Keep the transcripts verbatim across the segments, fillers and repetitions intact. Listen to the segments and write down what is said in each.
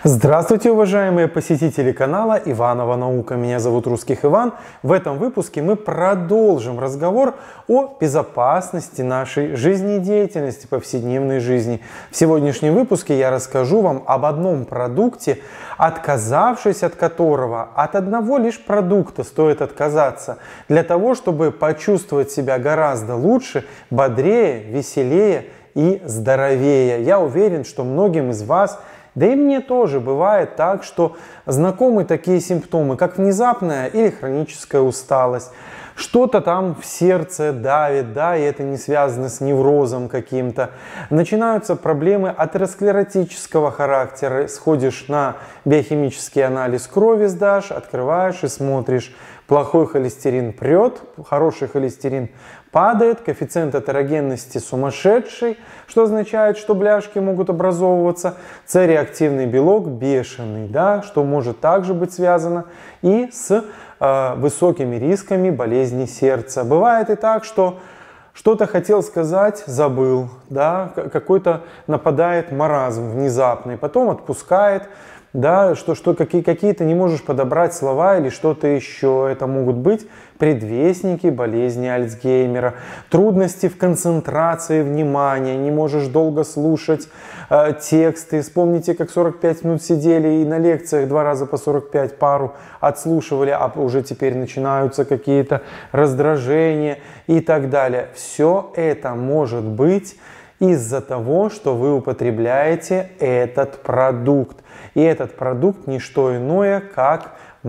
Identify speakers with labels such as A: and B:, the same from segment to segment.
A: Здравствуйте, уважаемые посетители канала Иванова Наука. Меня зовут Русских Иван. В этом выпуске мы продолжим разговор о безопасности нашей жизнедеятельности, повседневной жизни. В сегодняшнем выпуске я расскажу вам об одном продукте, отказавшись от которого от одного лишь продукта стоит отказаться, для того, чтобы почувствовать себя гораздо лучше, бодрее, веселее и здоровее. Я уверен, что многим из вас, да и мне тоже бывает так, что знакомы такие симптомы, как внезапная или хроническая усталость. Что-то там в сердце давит, да, и это не связано с неврозом каким-то. Начинаются проблемы атеросклеротического характера. Сходишь на биохимический анализ крови, сдашь, открываешь и смотришь. Плохой холестерин прет, хороший холестерин падает, коэффициент атерогенности сумасшедший, что означает, что бляшки могут образовываться, С-реактивный белок бешеный, да, что может также быть связано и с э, высокими рисками болезни сердца. Бывает и так, что что-то хотел сказать, забыл, да, какой-то нападает маразм внезапный, потом отпускает. Да, что, что какие, какие-то не можешь подобрать слова или что-то еще. Это могут быть предвестники болезни Альцгеймера, трудности в концентрации внимания, не можешь долго слушать э, тексты. Вспомните, как сорок пять минут сидели и на лекциях два раза по сорок пять пару отслушивали, а уже теперь начинаются какие-то раздражения и так далее. Все это может быть из-за того, что вы употребляете этот продукт. И этот продукт не что иное, как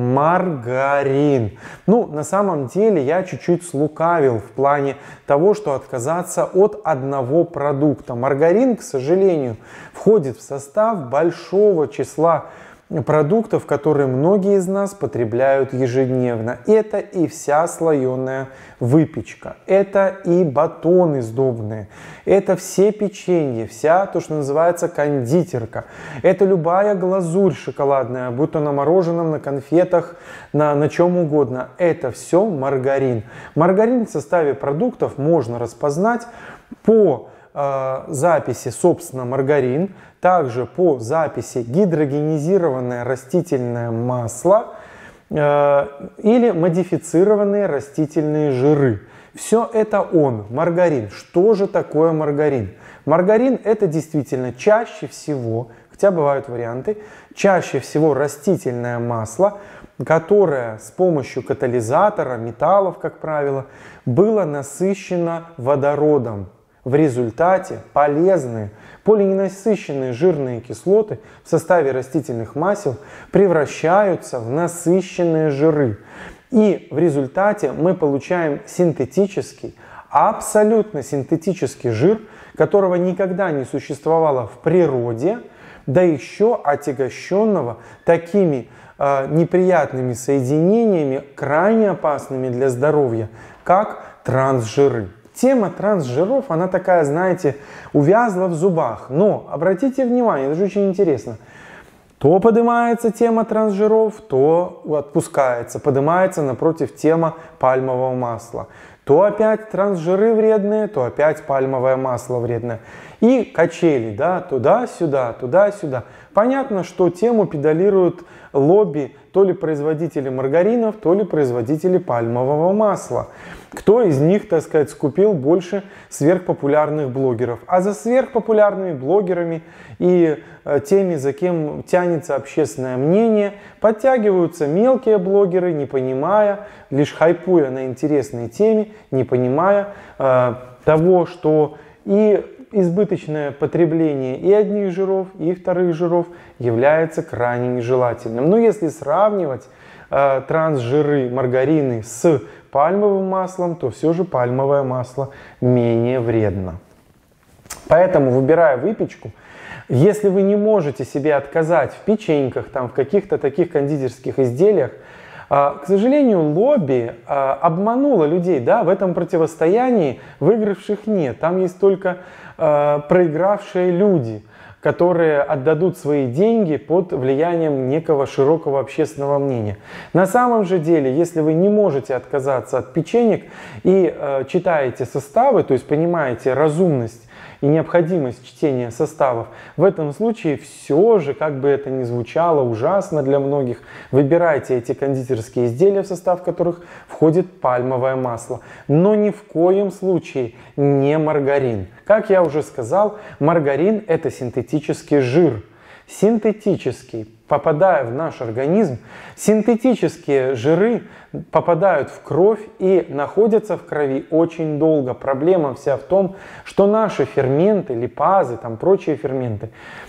A: маргарин. Ну, на самом деле я чуть-чуть слукавил в плане того, что отказаться от одного продукта. Маргарин, к сожалению, входит в состав большого числа продуктов, которые многие из нас потребляют ежедневно. Это и вся слоеная выпечка, это и батоны сдобные, это все печенье, вся то, что называется кондитерка, это любая глазурь шоколадная, будь то на мороженом, на конфетах, на, на чем угодно. Это все маргарин. Маргарин в составе продуктов можно распознать по э, записи, собственно, маргарин, также по записи гидрогенизированное растительное масло э, или модифицированные растительные жиры. Все это он, маргарин. Что же такое маргарин? Маргарин — это действительно чаще всего, хотя бывают варианты, чаще всего растительное масло, которое с помощью катализатора, металлов, как правило, было насыщено водородом. В результате полезные полиненасыщенные жирные кислоты в составе растительных масел превращаются в насыщенные жиры. И в результате мы получаем синтетический, абсолютно синтетический жир, которого никогда не существовало в природе, да еще отягощенного такими э, неприятными соединениями, крайне опасными для здоровья, как трансжиры. Тема трансжиров, она такая, знаете, увязла в зубах. Но обратите внимание, это же очень интересно. То поднимается тема трансжиров, то отпускается. Поднимается напротив тема пальмового масла. То опять трансжиры вредные, то опять пальмовое масло вредное. И качели, да, туда-сюда, туда-сюда. Понятно, что тему педалируют лобби то ли производители маргаринов, то ли производители пальмового масла. Кто из них, так сказать, скупил больше сверхпопулярных блогеров? А за сверхпопулярными блогерами и э, теми, за кем тянется общественное мнение, подтягиваются мелкие блогеры, не понимая, лишь хайпуя на интересной теме, не понимая э, того, что и избыточное потребление и одних жиров, и вторых жиров является крайне нежелательным. Но если сравнивать э, трансжиры, маргарины с пальмовым маслом, то все же пальмовое масло менее вредно. Поэтому, выбирая выпечку, если вы не можете себе отказать в печеньках, там, в каких-то таких кондитерских изделиях, к сожалению, лобби обмануло людей, да, в этом противостоянии выигравших нет. Там есть только проигравшие люди, которые отдадут свои деньги под влиянием некого широкого общественного мнения. На самом же деле, если вы не можете отказаться от печенек и читаете составы, то есть понимаете разумность и необходимость чтения составов, в этом случае все же, как бы это ни звучало ужасно для многих, выбирайте эти кондитерские изделия, в состав которых входит пальмовое масло. Но ни в коем случае не маргарин. Как я уже сказал, маргарин – это синтетический жир. Синтетический, попадая в наш организм, синтетические жиры попадают в кровь и находятся в крови очень долго. Проблема вся в том, что наши ферменты, липазы, там прочие ферменты,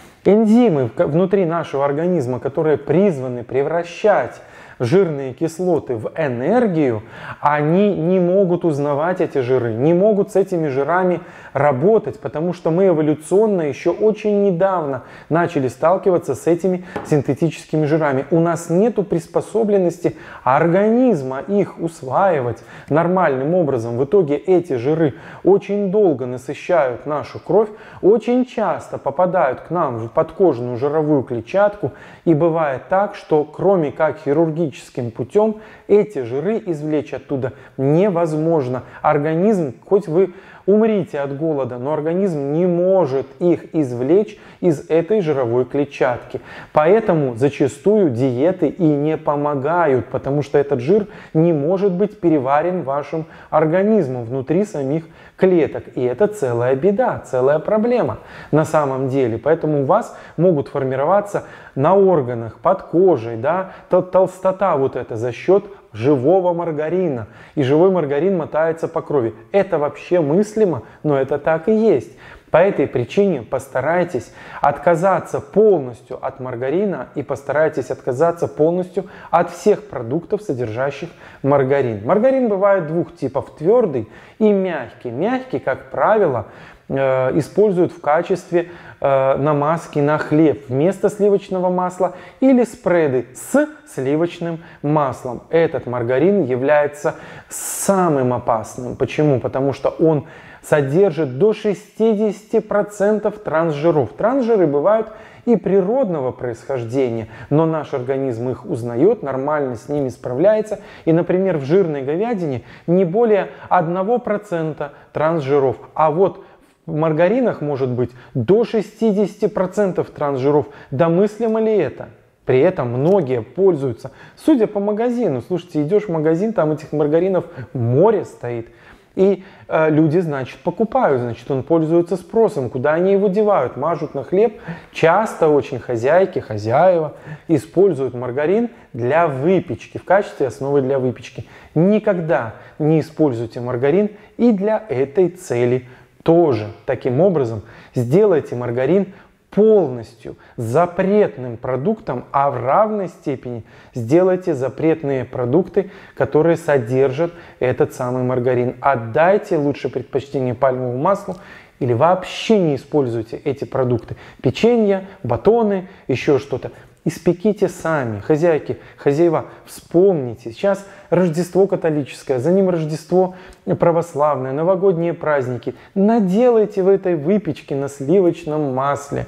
A: энзимы внутри нашего организма, которые призваны превращать жирные кислоты в энергию, они не могут узнавать эти жиры, не могут с этими жирами работать, потому что мы эволюционно еще очень недавно начали сталкиваться с этими синтетическими жирами. У нас нет приспособленности организма их усваивать нормальным образом. В итоге эти жиры очень долго насыщают нашу кровь, очень часто попадают к нам в подкожную жировую клетчатку, и бывает так, что кроме как хирургически путем эти жиры извлечь оттуда невозможно. Организм, хоть вы умрите от голода, но организм не может их извлечь из этой жировой клетчатки. Поэтому зачастую диеты и не помогают, потому что этот жир не может быть переварен вашим организмом внутри самих клеток. И это целая беда, целая проблема на самом деле. Поэтому у вас могут формироваться на органах, под кожей, да, толстота вот эта за счет живого маргарина. И живой маргарин мотается по крови. Это вообще мыслимо, но это так и есть. По этой причине постарайтесь отказаться полностью от маргарина и постарайтесь отказаться полностью от всех продуктов, содержащих маргарин. Маргарин бывает двух типов: твердый и мягкий. Мягкий, как правило, э, используют в качестве э, намазки на хлеб вместо сливочного масла или спреды с сливочным маслом. Этот маргарин является самым опасным. Почему? Потому что он содержит до шестидесяти процентов трансжиров. Трансжиры бывают и природного происхождения, но наш организм их узнает, нормально с ними справляется. И, например, в жирной говядине не более одного процента трансжиров. А вот в маргаринах может быть до шестидесяти процентов трансжиров. Да мыслимо ли это? При этом многие пользуются, судя по магазину, слушайте, идешь в магазин, там этих маргаринов море стоит. И э, люди, значит, покупают, значит, он пользуется спросом. Куда они его девают? Мажут на хлеб. Часто очень хозяйки, хозяева используют маргарин для выпечки, в качестве основы для выпечки. Никогда не используйте маргарин и для этой цели тоже. Таким образом, сделайте маргарин полностью запретным продуктом, а в равной степени сделайте запретные продукты, которые содержат этот самый маргарин. Отдайте лучше предпочтение пальмовому маслу или вообще не используйте эти продукты. Печенье, батоны, еще что-то. Испеките сами, хозяйки, хозяева, вспомните. Сейчас Рождество католическое, за ним Рождество православное, новогодние праздники. Наделайте в этой выпечке на сливочном масле,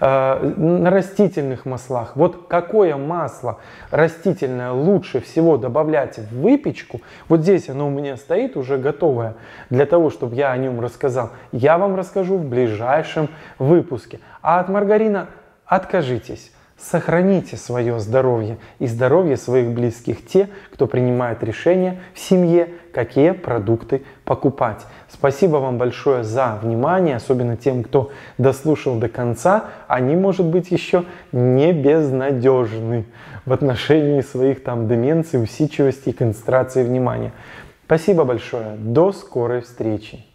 A: э, на растительных маслах. Вот какое масло растительное лучше всего добавлять в выпечку, вот здесь оно у меня стоит уже готовое, для того, чтобы я о нем рассказал, я вам расскажу в ближайшем выпуске. А от маргарина откажитесь. Сохраните свое здоровье и здоровье своих близких, те, кто принимает решение в семье, какие продукты покупать. Спасибо вам большое за внимание, особенно тем, кто дослушал до конца. Они, может быть, еще не безнадежны в отношении своих там деменций, усидчивости и концентрации внимания. Спасибо большое. До скорой встречи.